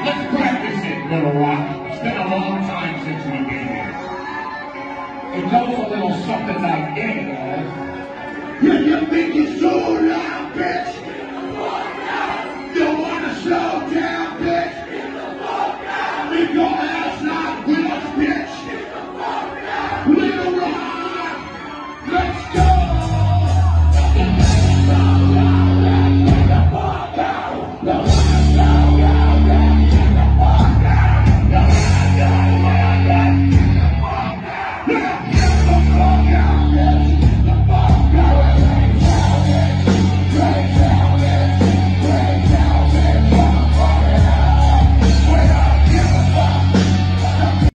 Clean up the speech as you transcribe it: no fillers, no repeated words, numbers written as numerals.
Let's practice it, Little Rock. It's been a long time since we've been here. It goes a little something like this. You think you're so loud, bitch?